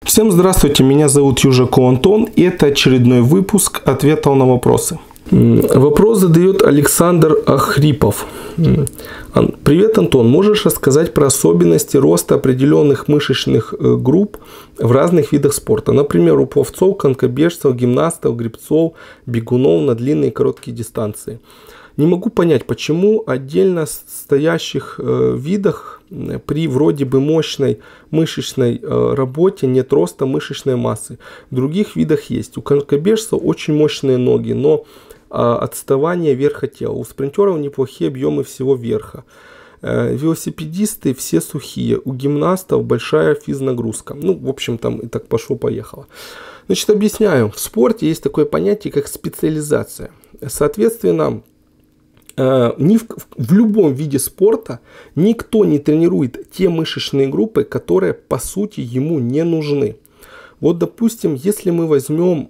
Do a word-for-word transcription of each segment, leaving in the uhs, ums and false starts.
Всем здравствуйте, меня зовут Южаков Антон, и это очередной выпуск ответов на вопросы. Вопрос задает Александр Ахрипов. Привет, Антон, можешь рассказать про особенности роста определенных мышечных групп в разных видах спорта? Например, у пловцов, конькобежцев, гимнастов, гребцов, бегунов на длинные и короткие дистанции. Не могу понять, почему отдельно стоящих э, видах э, при вроде бы мощной мышечной э, работе нет роста мышечной массы. В других видах есть. У конькобежцев очень мощные ноги, но э, отставание верха тела. У спринтеров неплохие объемы всего верха. Э, велосипедисты все сухие. У гимнастов большая физнагрузка. Ну, в общем, там и так пошло-поехало. Значит, объясняю. В спорте есть такое понятие, как специализация. Соответственно, Ни в, в любом виде спорта никто не тренирует те мышечные группы, которые по сути ему не нужны. Вот, допустим, если мы возьмем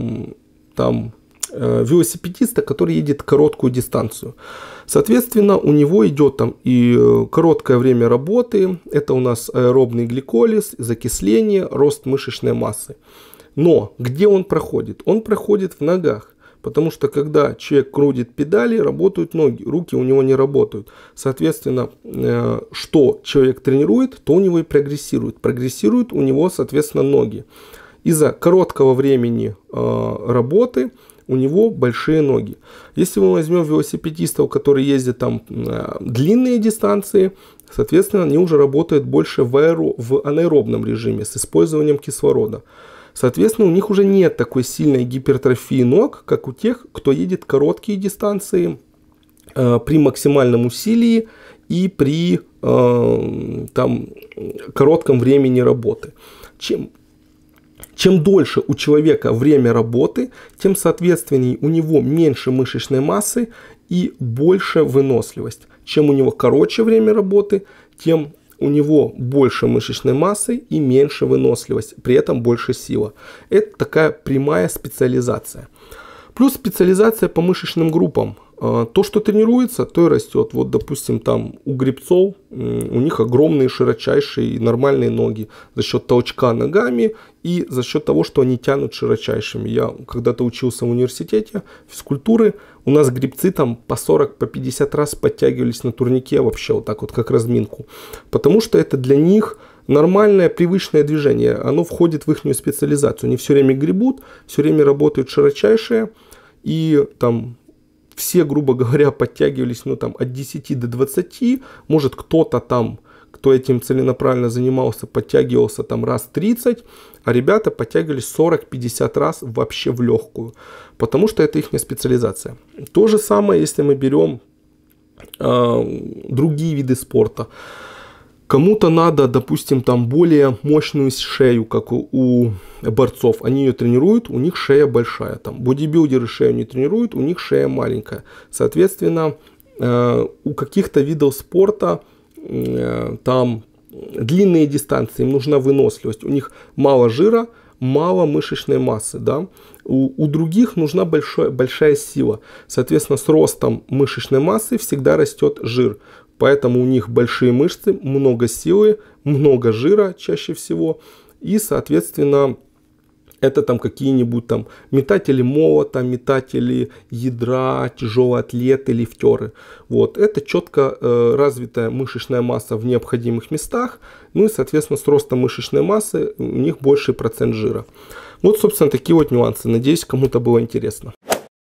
там велосипедиста, который едет короткую дистанцию, соответственно, у него идет там и короткое время работы, это у нас аэробный гликолиз, закисление, рост мышечной массы. Но где он проходит? Он проходит в ногах. Потому что когда человек крутит педали, работают ноги, руки у него не работают. Соответственно, что человек тренирует, то у него и прогрессирует. Прогрессируют у него, соответственно, ноги. Из-за короткого времени работы у него большие ноги. Если мы возьмем велосипедистов, которые ездят там длинные дистанции, соответственно, они уже работают больше в, аэро... в анаэробном режиме с использованием кислорода. Соответственно, у них уже нет такой сильной гипертрофии ног, как у тех, кто едет короткие дистанции э, при максимальном усилии и при э, там, коротком времени работы. Чем, чем дольше у человека время работы, тем, соответственно, у него меньше мышечной массы и больше выносливость. Чем у него короче время работы, тем у него больше мышечной массы и меньше выносливость, при этом больше сила. Это такая прямая специализация. Плюс специализация по мышечным группам. То, что тренируется, то и растет. Вот, допустим, там у гребцов, у них огромные, широчайшие, нормальные ноги за счет толчка ногами и за счет того, что они тянут широчайшими. Я когда-то учился в университете физкультуры, у нас гребцы там по сорок, по пятьдесят раз подтягивались на турнике вообще, вот так вот, как разминку. Потому что это для них нормальное, привычное движение. Оно входит в их специализацию. Они все время гребут, все время работают широчайшие и там... Все, грубо говоря, подтягивались ну, там, от десяти до двадцати. Может, кто-то там, кто этим целенаправленно занимался, подтягивался там раз тридцать. А ребята подтягивались сорок-пятьдесят раз вообще в легкую. Потому что это их специализация. То же самое, если мы берем э, другие виды спорта. Кому-то надо, допустим, там более мощную шею, как у, у борцов. Они ее тренируют, у них шея большая. Там бодибилдеры шею не тренируют, у них шея маленькая. Соответственно, э, у каких-то видов спорта э, там длинные дистанции, им нужна выносливость. У них мало жира, мало мышечной массы. Да? У, у других нужна большой, большая сила. Соответственно, с ростом мышечной массы всегда растет жир. Поэтому у них большие мышцы, много силы, много жира чаще всего. И, соответственно, это там какие-нибудь там метатели молота, метатели ядра, тяжелые атлеты, лифтеры. Вот. Это четко э, развитая мышечная масса в необходимых местах. Ну и, соответственно, с ростом мышечной массы у них больший процент жира. Вот, собственно, такие вот нюансы. Надеюсь, кому-то было интересно.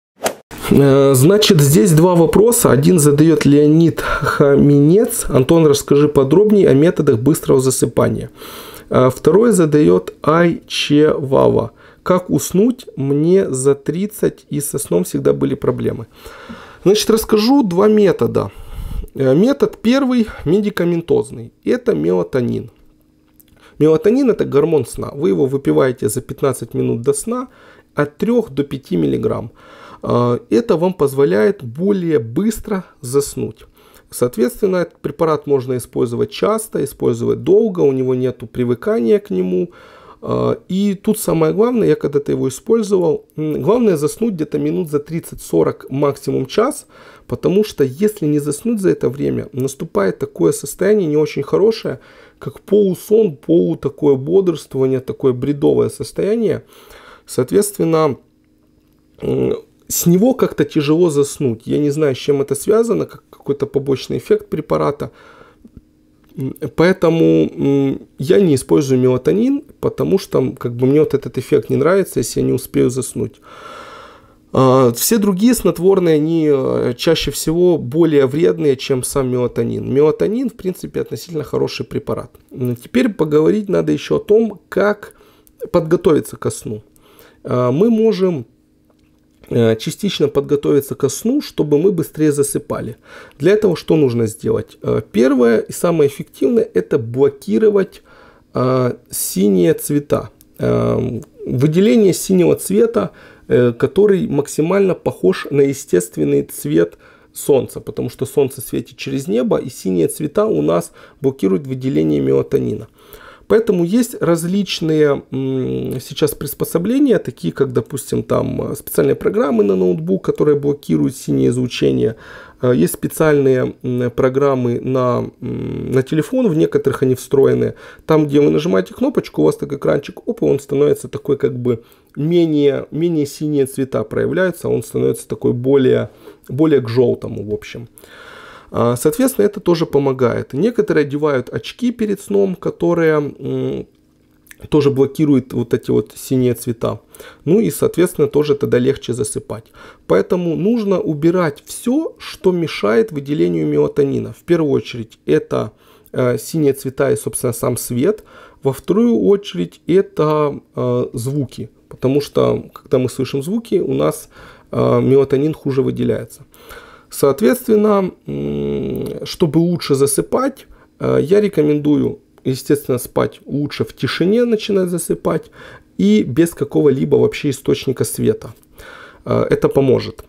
Значит, здесь два вопроса. Один задает Леонид Хаминец. Антон, расскажи подробнее о методах быстрого засыпания. Второй задает Айче Вава. Как уснуть? Мне за тридцать и со сном всегда были проблемы. Значит, расскажу два метода. Метод первый медикаментозный. Это мелатонин. Мелатонин это гормон сна. Вы его выпиваете за пятнадцать минут до сна от трёх до пяти миллиграмм. Это вам позволяет более быстро заснуть. Соответственно, этот препарат можно использовать часто, использовать долго, у него нет привыкания к нему. И тут самое главное, я когда-то его использовал, главное заснуть где-то минут за тридцать-сорок, максимум час, потому что если не заснуть за это время, наступает такое состояние не очень хорошее, как полусон, полу такое бодрствование, такое бредовое состояние. Соответственно, с него как-то тяжело заснуть. Я не знаю, с чем это связано, как какой-то побочный эффект препарата. Поэтому я не использую мелатонин, потому что как бы мне вот этот эффект не нравится, если я не успею заснуть. Все другие снотворные, они чаще всего более вредные, чем сам мелатонин. Мелатонин, в принципе, относительно хороший препарат. Но теперь поговорить надо еще о том, как подготовиться ко сну. Мы можем частично подготовиться ко сну, чтобы мы быстрее засыпали. Для этого что нужно сделать? Первое и самое эффективное — это блокировать синие цвета. Выделение синего цвета, который максимально похож на естественный цвет солнца, потому что солнце светит через небо, и синие цвета у нас блокируют выделение мелатонина. Поэтому есть различные сейчас приспособления, такие как, допустим, там специальные программы на ноутбук, которые блокируют синее излучение. Есть специальные программы на, на телефон, в некоторых они встроены. Там, где вы нажимаете кнопочку, у вас так экранчик, оп, и он становится такой как бы менее, менее синие цвета проявляются, он становится такой более, более к желтому, в общем. Соответственно, это тоже помогает. Некоторые одевают очки перед сном, которые тоже блокируют вот эти вот синие цвета. Ну и, соответственно, тоже тогда легче засыпать. Поэтому нужно убирать все, что мешает выделению мелатонина. В первую очередь это э, синие цвета и, собственно, сам свет. Во вторую очередь это э, звуки. Потому что, когда мы слышим звуки, у нас э, мелатонин хуже выделяется. Соответственно, чтобы лучше засыпать, я рекомендую, естественно, спать лучше в тишине, начинать засыпать, и без какого-либо вообще источника света. Это поможет.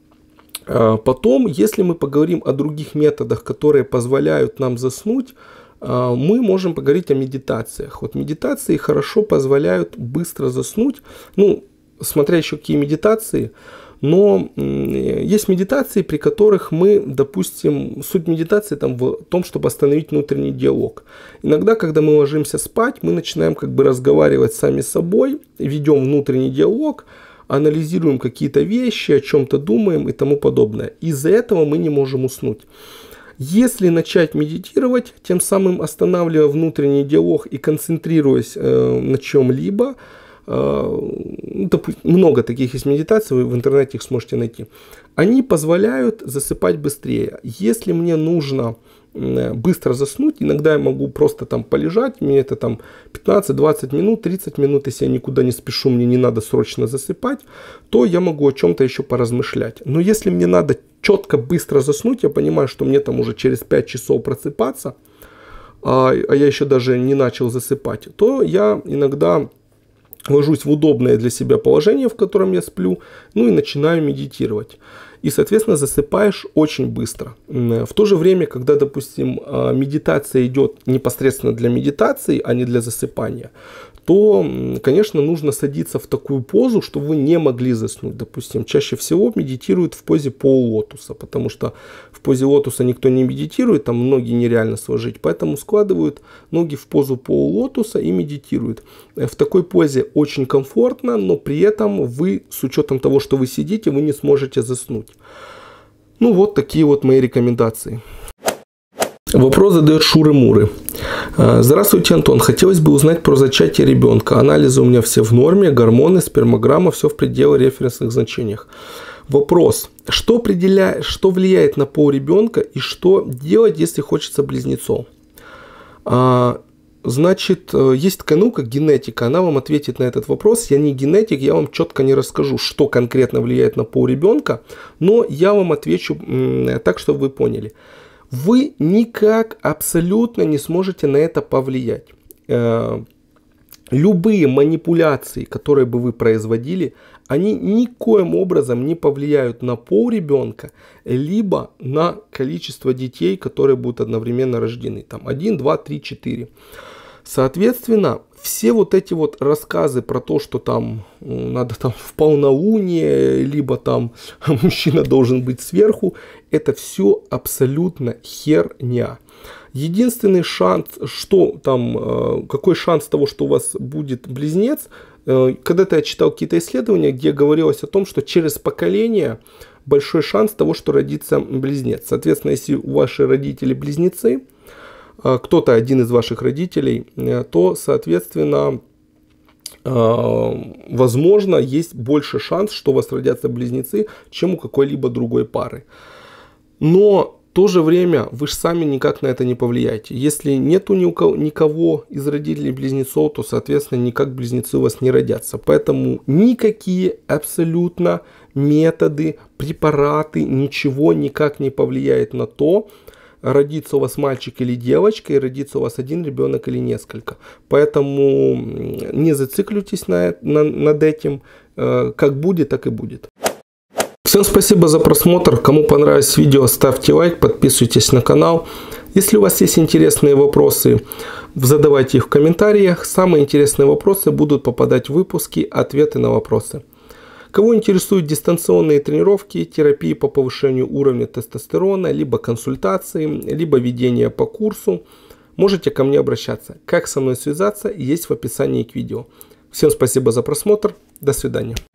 Потом, если мы поговорим о других методах, которые позволяют нам заснуть, мы можем поговорить о медитациях. Вот медитации хорошо позволяют быстро заснуть. Ну, смотря еще какие медитации. Но есть медитации, при которых мы, допустим, суть медитации там в том, чтобы остановить внутренний диалог. Иногда, когда мы ложимся спать, мы начинаем как бы разговаривать сами с собой, ведем внутренний диалог, анализируем какие-то вещи, о чем-то думаем и тому подобное. Из-за этого мы не можем уснуть. Если начать медитировать, тем самым останавливая внутренний диалог и концентрируясь э, на чем-либо, много таких есть медитаций, вы в интернете их сможете найти. Они позволяют засыпать быстрее. Если мне нужно быстро заснуть, иногда я могу просто там полежать, мне это там пятнадцать-двадцать минут, тридцать минут, если я никуда не спешу, мне не надо срочно засыпать, то я могу о чем-то еще поразмышлять. Но если мне надо четко быстро заснуть, я понимаю, что мне там уже через пять часов просыпаться, а я еще даже не начал засыпать, то я иногда ложусь в удобное для себя положение, в котором я сплю, ну и начинаю медитировать. И, соответственно, засыпаешь очень быстро. В то же время, когда, допустим, медитация идет непосредственно для медитации, а не для засыпания, то, конечно, нужно садиться в такую позу, чтобы вы не могли заснуть. Допустим, чаще всего медитируют в позе полулотуса, потому что в позе лотуса никто не медитирует, там ноги нереально сложить, поэтому складывают ноги в позу полулотуса и медитируют. В такой позе очень комфортно, но при этом вы, с учетом того, что вы сидите, вы не сможете заснуть. Ну вот такие вот мои рекомендации. Вопрос задает Шуры-Муры. Здравствуйте, Антон. Хотелось бы узнать про зачатие ребенка. Анализы у меня все в норме, гормоны, спермограмма, все в пределах референсных значениях. Вопрос. Что определяет, что влияет на пол ребенка и что делать, если хочется близнецов? Значит, есть такая наука, генетика. Она вам ответит на этот вопрос. Я не генетик, я вам четко не расскажу, что конкретно влияет на пол ребенка, но я вам отвечу так, чтобы вы поняли. Вы никак абсолютно не сможете на это повлиять. Любые манипуляции, которые бы вы производили, они никоим образом не повлияют на пол ребенка, либо на количество детей, которые будут одновременно рождены. Там один, два, три, четыре. Соответственно, все вот эти вот рассказы про то, что там надо там в полнолуние, либо там мужчина должен быть сверху, это все абсолютно херня. Единственный шанс, что там, какой шанс того, что у вас будет близнец, когда-то я читал какие-то исследования, где говорилось о том, что через поколение большой шанс того, что родится близнец. Соответственно, если у ваших родителей близнецы, кто-то один из ваших родителей, то, соответственно, возможно, есть больше шанс, что у вас родятся близнецы, чем у какой-либо другой пары. Но в то же время вы же сами никак на это не повлияете. Если нету никого из родителей близнецов, то, соответственно, никак близнецы у вас не родятся. Поэтому никакие абсолютно методы, препараты, ничего никак не повлияет на то, родится у вас мальчик или девочка, и родится у вас один ребенок или несколько. Поэтому не зацикливайтесь на, на, над этим. Как будет, так и будет. Всем спасибо за просмотр. Кому понравилось видео, ставьте лайк, подписывайтесь на канал. Если у вас есть интересные вопросы, задавайте их в комментариях. Самые интересные вопросы будут попадать в выпуски «Ответы на вопросы». Кого интересуют дистанционные тренировки, терапии по повышению уровня тестостерона, либо консультации, либо ведение по курсу, можете ко мне обращаться. Как со мной связаться, есть в описании к видео. Всем спасибо за просмотр. До свидания.